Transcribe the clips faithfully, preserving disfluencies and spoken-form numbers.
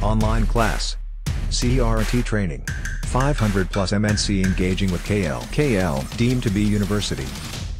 Online class. C R T training. five hundred plus M N C engaging with K L. K L deemed to be university.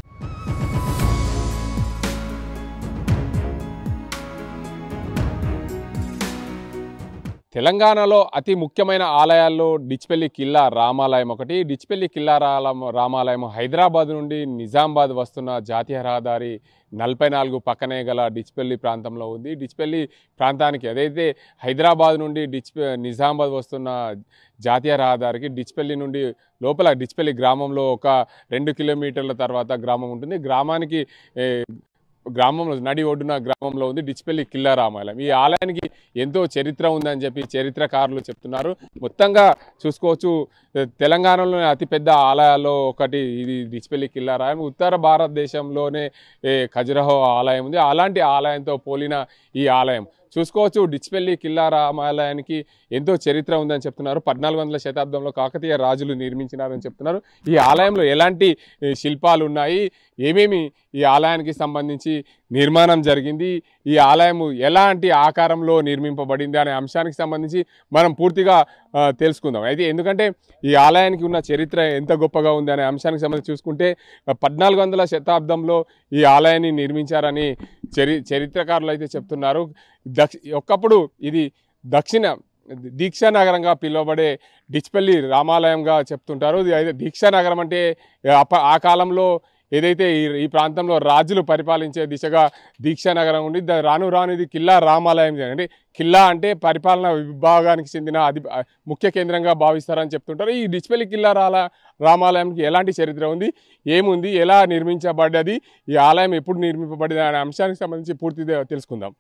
తెలంగాణలో అతి ముఖ్యమైన ఆలయాల్లో డిచ్పల్లి కిల్లా రామాలయం ఒకటి. డిచ్పల్లి కిల్లా రామాలయం హైదరాబాద్ నుండి నిజామాబాద్ వస్తున్న జాతీయ రహదారి నలభై నాలుగు పక్కనే గల డిచ్పల్లి ప్రాంతంలో ఉంది. డిచ్పల్లి ప్రాంతానికి ఏదైతే హైదరాబాద్ నుండి డిచ్ నిజామాబాద్ వస్తున్న జాతీయ రహదారికి డిచ్పల్లి నుండి లోపల డిచ్పల్లి గ్రామంలో ఒక రెండు కిలోమీటర్ల తర్వాత గ్రామం ఉంటుంది. గ్రామానికి గ్రామంలో నడి ఒడ్డున గ్రామంలో ఉంది డిచ్పల్లి కిల్లా రామాలయం. ఈ ఆలయానికి ఎంతో చరిత్ర ఉందని చెప్పి చరిత్రకారులు చెప్తున్నారు. మొత్తంగా చూసుకోవచ్చు, తెలంగాణలోని అతిపెద్ద ఆలయాల్లో ఒకటి ఇది డిచ్పల్లి కిల్లా రామాలయం. ఉత్తర భారతదేశంలోనే ఖజురహో ఆలయం ఉంది. అలాంటి ఆలయంతో పోలిన ఈ ఆలయం చూసుకోవచ్చు. డిచ్పల్లి కిల్లా రామాలయానికి ఎంతో చరిత్ర ఉందని చెప్తున్నారు. పద్నాలుగు వందల శతాబ్దంలో కాకతీయ రాజులు నిర్మించినారని చెప్తున్నారు. ఈ ఆలయంలో ఎలాంటి శిల్పాలు ఉన్నాయి, ఏమేమి ఈ ఆలయానికి సంబంధించి నిర్మాణం జరిగింది, ఈ ఆలయం ఎలాంటి ఆకారంలో నిర్మింపబడింది అనే అంశానికి సంబంధించి మనం పూర్తిగా తెలుసుకుందాం. అయితే ఎందుకంటే ఈ ఆలయానికి ఉన్న చరిత్ర ఎంత గొప్పగా ఉంది అనే అంశానికి సంబంధించి చూసుకుంటే పద్నాలుగు వందల శతాబ్దంలో ఈ ఆలయాన్ని నిర్మించారని చరి చరిత్రకారులు అయితే చెప్తున్నారు. దక్ష ఒకప్పుడు ఇది దక్షిణ దీక్షా నగరంగా పిలువబడే డిచ్పల్లి రామాలయంగా చెప్తుంటారు. అయితే దీక్షా నగరం అంటే ఆ కాలంలో ఏదైతే ఈ ఈ ప్రాంతంలో రాజులు పరిపాలించే దిశగా దీక్షా నగరం ఉండి రాను రాను ఇది కిల్లా రామాలయం. అంటే కిల్లా అంటే పరిపాలనా విభాగానికి చెందిన అది ముఖ్య కేంద్రంగా భావిస్తారని చెప్తుంటారు. ఈ డిచ్పల్లి కిల్లా రాలా రామాలయానికి ఎలాంటి చరిత్ర ఉంది, ఏముంది, ఎలా నిర్మించబడ్డది, ఈ ఆలయం ఎప్పుడు నిర్మింపబడింది అనే అంశానికి సంబంధించి పూర్తిగా తెలుసుకుందాం.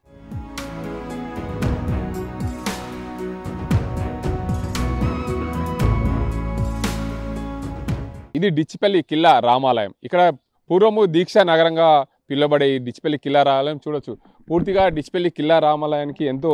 ఇది డిచ్పల్లి కిల్లా రామాలయం. ఇక్కడ పూర్వము దీక్షా నగరంగా పిలువబడే ఈ డిచ్పల్లి కిల్లా రామాలయం చూడొచ్చు. పూర్తిగా డిచ్పల్లి కిల్లా రామాలయానికి ఎంతో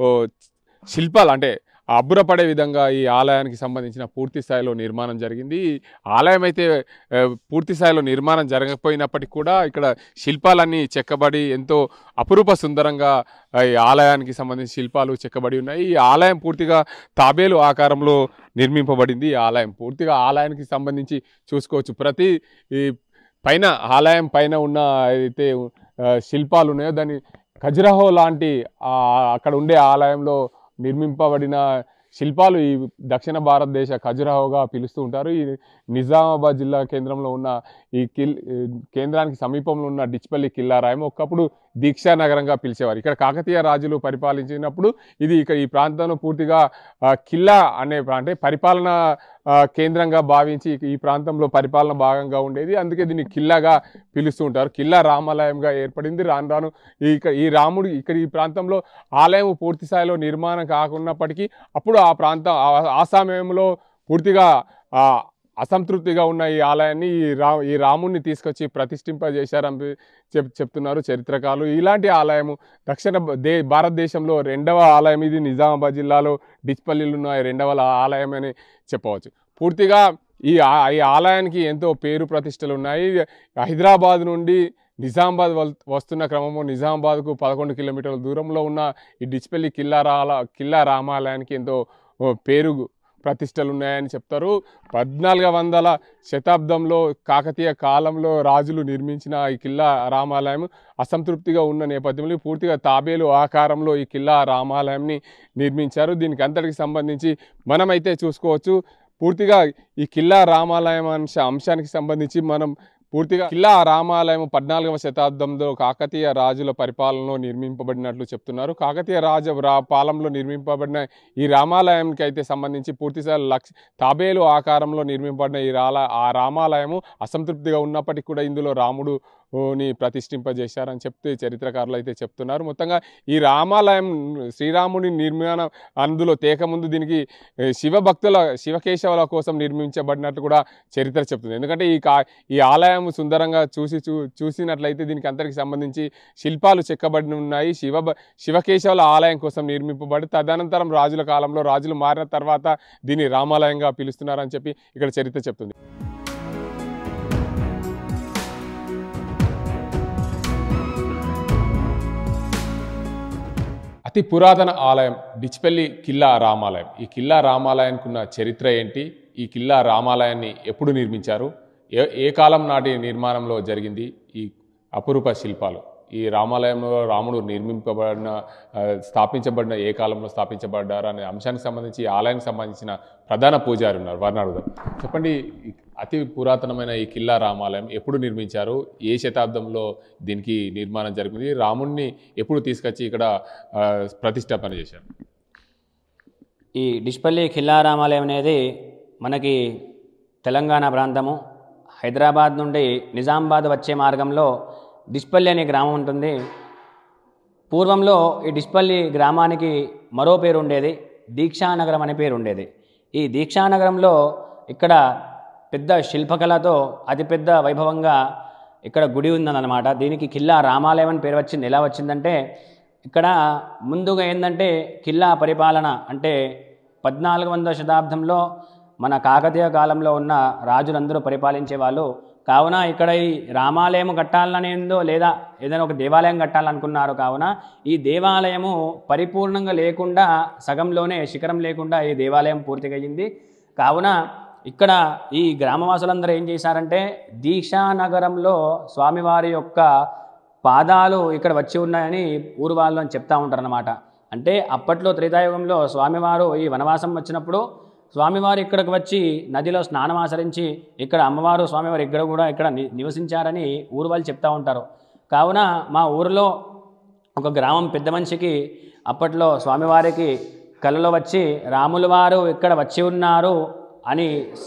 శిల్పాలు అంటే అబ్బురపడే విధంగా ఈ ఆలయానికి సంబంధించిన పూర్తి స్థాయిలో నిర్మాణం జరిగింది. ఆలయం అయితే పూర్తి స్థాయిలో నిర్మాణం జరగకపోయినప్పటికీ కూడా ఇక్కడ శిల్పాలన్నీ చెక్కబడి ఎంతో అపురూప సుందరంగా ఈ ఆలయానికి సంబంధించిన శిల్పాలు చెక్కబడి ఉన్నాయి. ఈ ఆలయం పూర్తిగా తాబేలు ఆకారంలో నిర్మింపబడింది. ఈ ఆలయం పూర్తిగా ఆలయానికి సంబంధించి చూసుకోవచ్చు. ప్రతి ఈ పైన ఆలయం పైన ఉన్న అయితే శిల్పాలు ఉన్నాయో దాన్ని ఖజురహో లాంటి అక్కడ ఉండే ఆలయంలో నిర్మింపబడిన శిల్పాలు ఈ దక్షిణ భారతదేశ ఖజురహోగా పిలుస్తూ ఉంటారు. ఈ నిజామాబాద్ జిల్లా కేంద్రంలో ఉన్న ఈ కిల్ కేంద్రానికి సమీపంలో ఉన్న డిచ్పల్లి కిల్లా రాయం ఒకప్పుడు దీక్షా నగరంగా పిలిచేవారు. ఇక్కడ కాకతీయ రాజులు పరిపాలించినప్పుడు ఇది ఇక్కడ ఈ ప్రాంతంలో పూర్తిగా కిల్లా అనే అంటే పరిపాలన కేంద్రంగా భావించి ఈ ప్రాంతంలో పరిపాలన భాగంగా ఉండేది. అందుకే దీన్ని కిల్లాగా పిలుస్తూ ఉంటారు. కిల్లా రామాలయంగా ఏర్పడింది. రాను రాను ఇక ఈ రాముడు ఇక్కడ ఈ ప్రాంతంలో ఆలయం పూర్తి స్థాయిలో నిర్మాణం కాకున్నప్పటికీ అప్పుడు ఆ ప్రాంతం ఆ సమయంలో పూర్తిగా అసంతృప్తిగా ఉన్న ఈ ఆలయాన్ని ఈ రా ఈ రాముడిని తీసుకొచ్చి ప్రతిష్ఠింపజేశారని చెప్ చెప్తున్నారు చరిత్రకారులు. ఇలాంటి ఆలయము దక్షిణ దే భారతదేశంలో రెండవ ఆలయం ఇది. నిజామాబాద్ జిల్లాలో డిచ్పల్లిలో ఉన్న రెండవ ఆలయం అని చెప్పవచ్చు. పూర్తిగా ఈ ఈ ఆలయానికి ఎంతో పేరు ప్రతిష్టలు ఉన్నాయి. హైదరాబాద్ నుండి నిజామాబాద్ వస్తున్న క్రమము నిజామాబాద్కు పదకొండు కిలోమీటర్ల దూరంలో ఉన్న ఈ డిచ్పల్లి కిల్లా రా కిల్లా రామాలయానికి ఎంతో పేరు ప్రతిష్టలు ఉన్నాయని చెప్తారు. పద్నాలుగు వందల శతాబ్దంలో కాకతీయ కాలంలో రాజులు నిర్మించిన ఈ కిల్లా రామాలయం అసంతృప్తిగా ఉన్న నేపథ్యంలో పూర్తిగా తాబేలు ఆకారంలో ఈ కిల్లా రామాలయాన్ని నిర్మించారు. దీనికి అంతటికి సంబంధించి మనమైతే చూసుకోవచ్చు. పూర్తిగా ఈ కిల్లా రామాలయం అంశ అంశానికి సంబంధించి మనం పూర్తిగా కిల్లా రామాలయం పద్నాలుగవ శతాబ్దంలో కాకతీయ రాజుల పరిపాలనలో నిర్మింపబడినట్లు చెప్తున్నారు. కాకతీయ రాజ రా పాలనలో నిర్మింపబడిన ఈ రామాలయానికి అయితే సంబంధించి పూర్తిస్థాయి లక్ష తాబేలు ఆకారంలో నిర్మింపబడిన ఈ రాల ఆ రామాలయము అసంతృప్తిగా ఉన్నప్పటికీ కూడా ఇందులో రాముడు ని ప్రతిష్ఠింపజేశారని చెప్తే చరిత్రకారులు అయితే చెప్తున్నారు. మొత్తంగా ఈ రామాలయం శ్రీరాముడి నిర్మాణం అందులో తేకముందు దీనికి శివభక్తుల శివకేశవుల కోసం నిర్మించబడినట్టు కూడా చరిత్ర చెప్తుంది. ఎందుకంటే ఈ కా ఈ ఆలయం సుందరంగా చూసి చూ చూసినట్లయితే దీనికి అంతటికి సంబంధించి శిల్పాలు చెక్కబడి ఉన్నాయి. శివ శివకేశవుల ఆలయం కోసం నిర్మింపబడి తదనంతరం రాజుల కాలంలో రాజులు మారిన తర్వాత దీన్ని రామాలయంగా పిలుస్తున్నారని చెప్పి ఇక్కడ చరిత్ర చెప్తుంది. అతి పురాతన ఆలయం డిచ్పల్లి కిల్లా రామాలయం. ఈ కిల్లా రామాలయానికి ఉన్న చరిత్ర ఏంటి, ఈ కిల్లా రామాలయాన్ని ఎప్పుడు నిర్మించారు, ఏ ఏ కాలం నాటి నిర్మాణంలో జరిగింది ఈ అపురూప శిల్పాలు, ఈ రామాలయంలో రాముడు నిర్మింపబడిన స్థాపించబడిన ఏ కాలంలో స్థాపించబడ్డారు అనే అంశానికి సంబంధించి ఈ ఆలయానికి సంబంధించిన ప్రధాన పూజారి ఉన్నారు, వారిని అడుగుదాం. చెప్పండి, అతి పురాతనమైన ఈ కిల్లా రామాలయం ఎప్పుడు నిర్మించారు, ఏ శతాబ్దంలో దీనికి నిర్మాణం జరిగింది, రాముడిని ఎప్పుడు తీసుకొచ్చి ఇక్కడ ప్రతిష్టాపన చేశారు? ఈ డిచ్పల్లి కిల్లా రామాలయం అనేది మనకి తెలంగాణ ప్రాంతము, హైదరాబాద్ నుండి నిజామాబాద్ వచ్చే మార్గంలో డిచ్పల్లి అనే గ్రామం ఉంటుంది. పూర్వంలో ఈ డిచ్పల్లి గ్రామానికి మరో పేరు ఉండేది, దీక్షానగరం అనే పేరు ఉండేది. ఈ దీక్షానగరంలో ఇక్కడ పెద్ద శిల్పకళతో అతిపెద్ద వైభవంగా ఇక్కడ గుడి ఉందన్నమాట. దీనికి కిల్లా రామాలయం అని పేరు వచ్చింది. ఎలా వచ్చిందంటే ఇక్కడ ముందుగా ఏంటంటే కిల్లా పరిపాలన అంటే పద్నాలుగు వందల శతాబ్దంలో మన కాకతీయ కాలంలో ఉన్న రాజులందరూ పరిపాలించే వాళ్ళు. కావున ఇక్కడ ఈ రామాలయం కట్టాలనేందో లేదా ఏదైనా ఒక దేవాలయం కట్టాలనుకున్నారు. కావున ఈ దేవాలయము పరిపూర్ణంగా లేకుండా, సగంలోనే శిఖరం లేకుండా ఈ దేవాలయం పూర్తిగా అయ్యింది. కావున ఇక్కడ ఈ గ్రామవాసులందరూ ఏం చేశారంటే దీక్షానగరంలో స్వామివారి యొక్క పాదాలు ఇక్కడ వచ్చి ఉన్నాయని ఊరు వాళ్ళు అని చెప్తూ ఉంటారన్నమాట. అంటే అప్పట్లో త్రేతాయుగంలో స్వామివారు ఈ వనవాసం వచ్చినప్పుడు స్వామివారు ఇక్కడికి వచ్చి నదిలో స్నానం ఆచరించి ఇక్కడ అమ్మవారు స్వామివారు ఇక్కడ కూడా ఇక్కడ నివసించారని ఊరు వాళ్ళు చెప్తూ ఉంటారు. కావున మా ఊరిలో ఒక గ్రామం పెద్ద మనిషికి అప్పట్లో స్వామివారికి కలలో వచ్చి రాముల వారు ఇక్కడ వచ్చి ఉన్నారు అని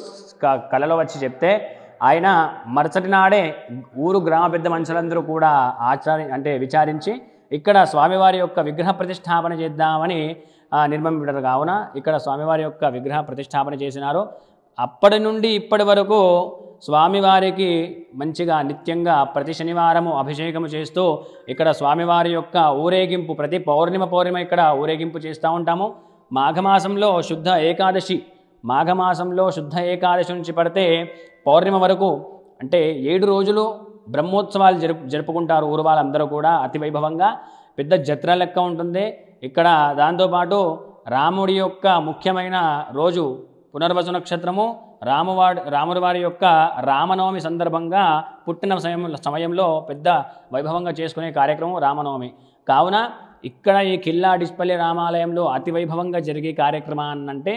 కలలో వచ్చి చెప్తే ఆయన మరుసటి నాడే ఊరు గ్రామ పెద్ద మనుషులందరూ కూడా ఆచారి అంటే విచారించి ఇక్కడ స్వామివారి యొక్క విగ్రహ ప్రతిష్టాపన చేద్దామని నిర్మించారు. కావున ఇక్కడ స్వామివారి యొక్క విగ్రహ ప్రతిష్టాపన చేసినారు. అప్పటి నుండి ఇప్పటి వరకు స్వామివారికి మంచిగా నిత్యంగా ప్రతి శనివారము అభిషేకము చేస్తూ ఇక్కడ స్వామివారి యొక్క ఊరేగింపు ప్రతి పౌర్ణిమ పౌర్ణిమ ఇక్కడ ఊరేగింపు చేస్తూ ఉంటాము. మాఘమాసంలో శుద్ధ ఏకాదశి మాఘమాసంలో శుద్ధ ఏకాదశి నుంచి పడితే పౌర్ణిమ వరకు అంటే ఏడు రోజులు బ్రహ్మోత్సవాలు జరుపు జరుపుకుంటారు ఊరు వాళ్ళందరూ కూడా అతి వైభవంగా. పెద్ద జత్ర లెక్క ఉంటుంది ఇక్కడ. దాంతోపాటు రాముడి యొక్క ముఖ్యమైన రోజు పునర్వసు నక్షత్రము, రామువాడి రాముడి వారి యొక్క రామనవమి సందర్భంగా పుట్టిన సమయం సమయంలో పెద్ద వైభవంగా చేసుకునే కార్యక్రమం రామనవమి. కావున ఇక్కడ ఈ కిల్లా డిచ్పల్లి రామాలయంలో అతి వైభవంగా జరిగే కార్యక్రమాన్ని అంటే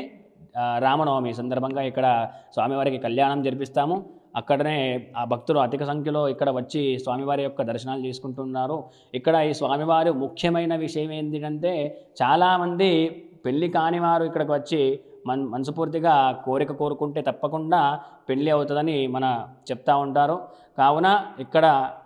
రామనవమి సందర్భంగా ఇక్కడ స్వామివారికి కళ్యాణం జరిపిస్తాము. అక్కడనే ఆ భక్తులు అధిక సంఖ్యలో ఇక్కడ వచ్చి స్వామివారి యొక్క దర్శనాలు చేసుకుంటున్నారు. ఇక్కడ ఈ స్వామివారి ముఖ్యమైన విషయం ఏంటంటే చాలామంది పెళ్ళి కాని వారు ఇక్కడికి వచ్చి మన్ మనస్ఫూర్తిగా కోరిక కోరుకుంటే తప్పకుండా పెళ్ళి అవుతుందని మన చెప్తూ ఉంటారు. కావున ఇక్కడ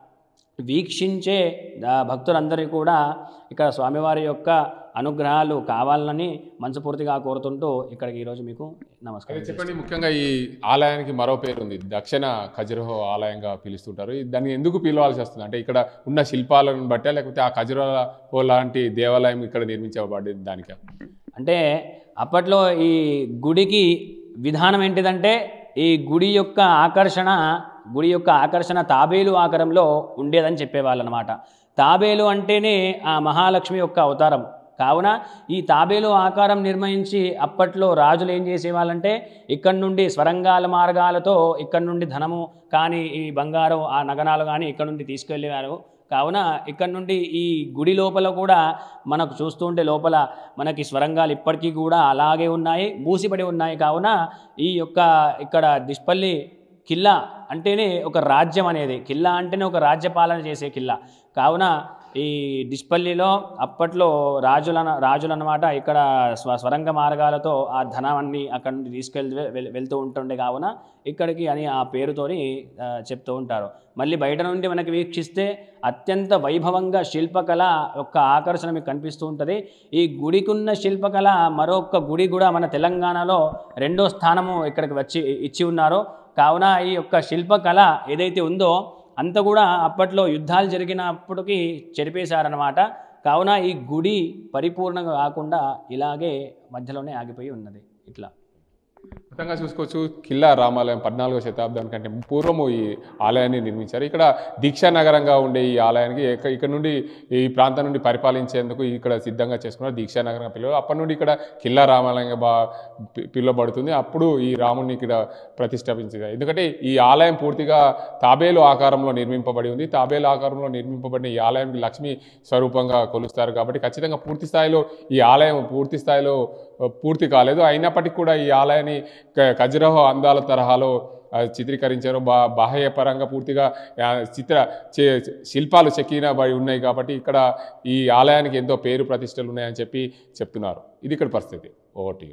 వీక్షించే భక్తులందరికీ కూడా ఇక్కడ స్వామివారి యొక్క అనుగ్రహాలు కావాలని మనస్ఫూర్తిగా కోరుతుంటూ ఇక్కడికి ఈరోజు మీకు నమస్కారం. చెప్పండి, ముఖ్యంగా ఈ ఆలయానికి మరో పేరు ఉంది, దక్షిణ ఖజురహో ఆలయంగా పిలుస్తుంటారు. దాన్ని ఎందుకు పిలవాల్సి వస్తుంది అంటే ఇక్కడ ఉన్న శిల్పాలను బట్టే లేకపోతే ఆ ఖజురహో లాంటి దేవాలయం ఇక్కడ నిర్మించబడింది దానికా? అంటే అప్పట్లో ఈ గుడికి విధానం ఏంటిదంటే ఈ గుడి యొక్క ఆకర్షణ గుడి యొక్క ఆకర్షణ తాబేలు ఆకారంలో ఉండేదని చెప్పేవాళ్ళు అనమాట. తాబేలు అంటేనే ఆ మహాలక్ష్మి యొక్క అవతారం. కావున ఈ తాబేలు ఆకారం నిర్మించి అప్పట్లో రాజులు ఏం చేసేవాళ్ళంటే ఇక్కడ నుండి స్వరంగాల మార్గాలతో ఇక్కడ నుండి ధనము కానీ ఈ బంగారం ఆ నగనాలు కానీ ఇక్కడ నుండి తీసుకెళ్ళేవారు. కావున ఇక్కడ నుండి ఈ గుడి లోపల కూడా మనకు చూస్తుంటే లోపల మనకి స్వరంగాలు ఇప్పటికీ కూడా అలాగే ఉన్నాయి, మూసిపడి ఉన్నాయి. కావున ఈ యొక్క ఇక్కడ డిచ్పల్లి కిల్లా అంటేనే ఒక రాజ్యం అనేది, కిల్లా అంటేనే ఒక రాజ్యపాలన చేసే కిల్లా. కావున ఈ డిచ్పల్లిలో అప్పట్లో రాజుల రాజులు అన్నమాట ఇక్కడ స్వ స్వరంగ మార్గాలతో ఆ ధనాన్ని అక్కడ నుండి తీసుకెళ్ళి వెళ్తూ ఉంటుండే. కావున ఇక్కడికి అని ఆ పేరుతోని చెప్తూ ఉంటారు. మళ్ళీ బయట నుండి మనకి వీక్షిస్తే అత్యంత వైభవంగా శిల్పకళ యొక్క ఆకర్షణ మీకు కనిపిస్తూ ఉంటుంది. ఈ గుడికున్న శిల్పకళ మరొక గుడి కూడా మన తెలంగాణలో రెండో స్థానము ఇక్కడికి వచ్చి ఇచ్చి ఉన్నారు. కావున ఈ యొక్క శిల్పకళ ఏదైతే ఉందో అంత కూడా అప్పట్లో యుద్ధాలు జరిగినప్పటికీ చెరిపేశారనమాట. కావున ఈ గుడి పరిపూర్ణంగా కాకుండా ఇలాగే మధ్యలోనే ఆగిపోయి ఉన్నది. ఇట్లా మొత్తంగా చూసుకోవచ్చు కిల్లా రామాలయం పద్నాలుగో శతాబ్దం కంటే పూర్వము ఈ ఆలయాన్ని నిర్మించారు. ఇక్కడ దీక్షా నగరంగా ఉండే ఈ ఆలయానికి ఇక్కడ నుండి ఈ ప్రాంతం నుండి పరిపాలించేందుకు ఇక్కడ సిద్ధంగా చేసుకున్నారు. దీక్షా నగరంగా పిలువ అప్పటి నుండి ఇక్కడ కిల్లా రామాలయంగా బా పిలువబడుతుంది. అప్పుడు ఈ రాముడిని ఇక్కడ ప్రతిష్ఠాపించారు. ఎందుకంటే ఈ ఆలయం పూర్తిగా తాబేలు ఆకారంలో నిర్మింపబడి ఉంది. తాబేలు ఆకారంలో నిర్మింపబడిన ఈ ఆలయానికి లక్ష్మీ స్వరూపంగా కొలుస్తారు. కాబట్టి ఖచ్చితంగా పూర్తి స్థాయిలో ఈ ఆలయం పూర్తి స్థాయిలో పూర్తి కాలేదు. అయినప్పటికీ కూడా ఈ ఆలయాన్ని ఖజురహో అందాల తరహాలో చిత్రీకరించారు. బా బాహ్యపరంగా పూర్తిగా చిత్ర శిల్పాలు చెక్కినబడి ఉన్నాయి. కాబట్టి ఇక్కడ ఈ ఆలయానికి ఎంతో పేరు ప్రతిష్టలు ఉన్నాయని చెప్పి చెప్తున్నారు. ఇది ఇక్కడ పరిస్థితి. ఓటి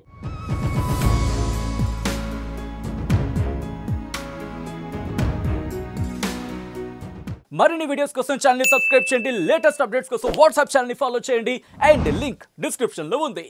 మరిన్ని వీడియోస్ కోసం ఛానల్ ని సబ్స్క్రైబ్ చేయండి. లేటెస్ట్ అప్డేట్స్ కోసం వాట్సాప్ ఛానల్ ని ఫాలో చేయండి. అండ్ లింక్ డిస్క్రిప్షన్ లో ఉంది.